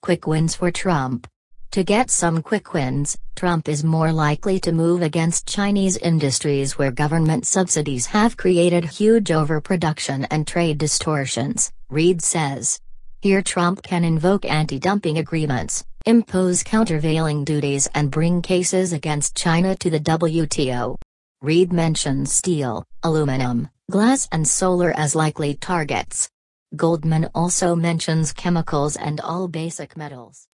Quick wins for Trump. To get some quick wins, Trump is more likely to move against Chinese industries where government subsidies have created huge overproduction and trade distortions, Reade says. Here Trump can invoke anti-dumping agreements, impose countervailing duties and bring cases against China to the WTO. Reade mentions steel, aluminum, glass and solar as likely targets. Goldman also mentions chemicals and all basic metals.